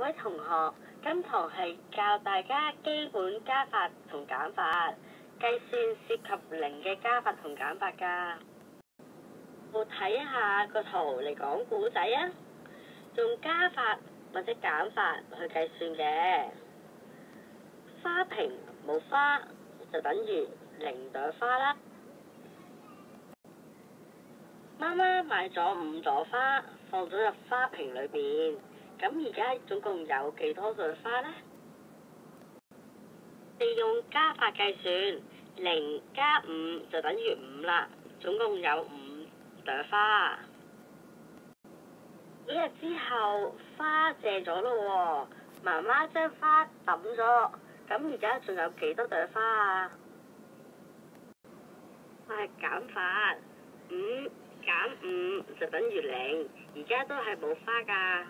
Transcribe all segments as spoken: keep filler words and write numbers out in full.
位同學，今堂係教大家基本加法同減法，計算涉及零嘅加法同減法㗎。我睇下個圖嚟講故仔啊，用加法或者減法去計算嘅。花瓶冇花就等於零朵花啦。媽媽買咗五朵花，放咗入花瓶裏邊。咁而家總共有幾多朵花呢？利用加法計算，零加五就等於五啦，總共有五朵花。幾日之後，花謝咗咯喎，媽媽將花抌咗，咁而家仲有幾多朵花啊？係減法，五減五就等於零，而家都係冇花㗎。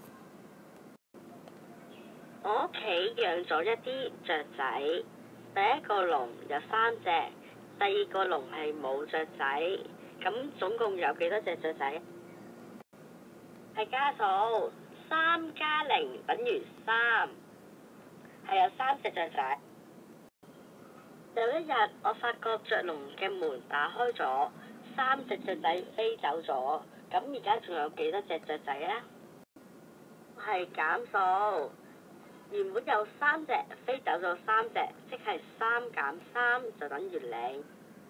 我屋企養咗一啲雀仔，第一個籠有三隻，第二個籠係冇雀仔，咁總共有幾多隻雀仔？係加數，三加零等於三，係有三隻雀仔。有一日，我發覺雀籠嘅門打開咗，三隻雀仔飛走咗，咁而家仲有幾多隻雀仔啊？係減數。原本有三隻，飛走咗三隻，即係三減三就等於零。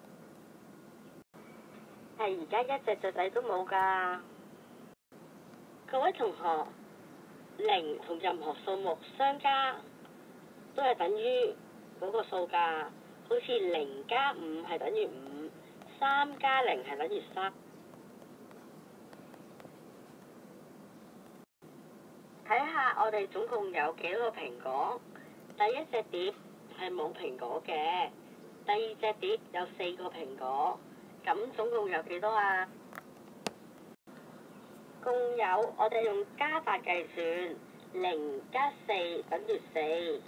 係而家一隻雀仔都冇㗎。各位同學，零同任何數目相加都係等於嗰個數㗎。好似零加五係等於五，三加零係等於三。睇下我哋總共有幾多個蘋果？第一隻碟係冇蘋果嘅，第二隻碟有四個蘋果，咁總共有幾多啊？共有我哋用加法計算，零加四等於四。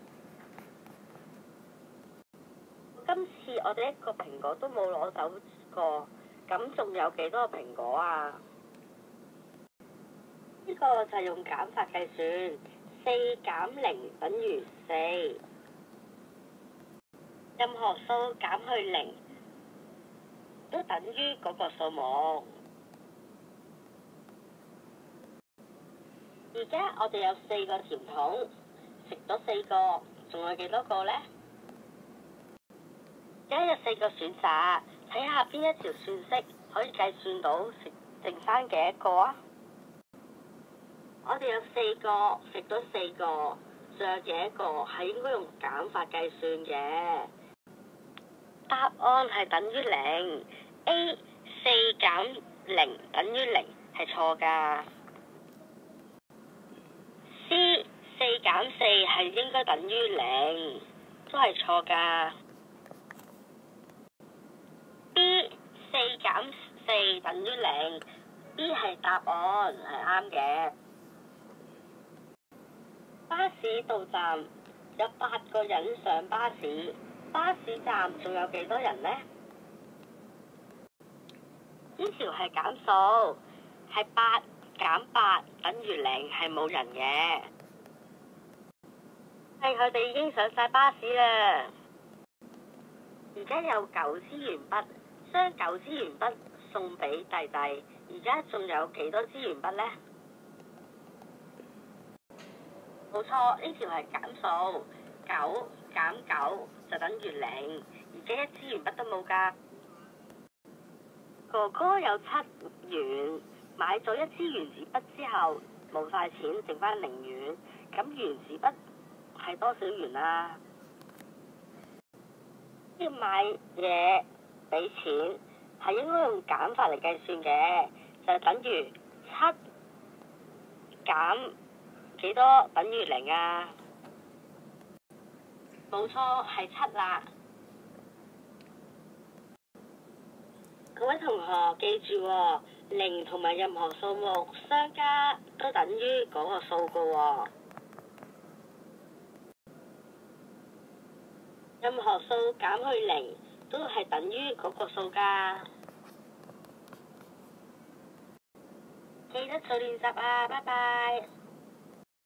今次我哋一個蘋果都冇攞走過，咁仲有幾多個蘋果啊？呢個就係用減法計算，四減零等於四。任何數減去零都等於嗰個數目。而家我哋有四個甜筒，食咗四個，仲有幾多個呢？而家有四個選擇，睇下邊一條算式可以計算到食剩翻幾多個啊？我哋有四個，食咗四個，仲有幾多個係應該用減法計算嘅？答案係等於零。A 四減零等於零係錯㗎。C 四減四係應該等於零，都係錯㗎。B 四減四等於零 ，B 係答案係啱嘅。巴士到站有八個人上巴士，巴士站仲有幾多人呢？呢條係減數，係八減八等於零，係冇人嘅。係佢哋已經上晒巴士啦。而家有九支鉛筆，將九支鉛筆送俾弟弟。而家仲有幾多支鉛筆呢？冇錯，呢條係減數，九減九就等於零，而家一支鉛筆都冇㗎。哥哥有七元，買咗一支原子筆之後冇晒錢，剩翻零元，咁原子筆係多少元啊？要買嘢俾錢係應該用減法嚟計算嘅，就係等於七減幾多等於零啊？冇錯，係七啦。各位同學記住喎，零同埋任何數目相加都等於嗰個數㗎喎。任何數減去零都係等於嗰個數㗎。記得做練習啊，拜拜。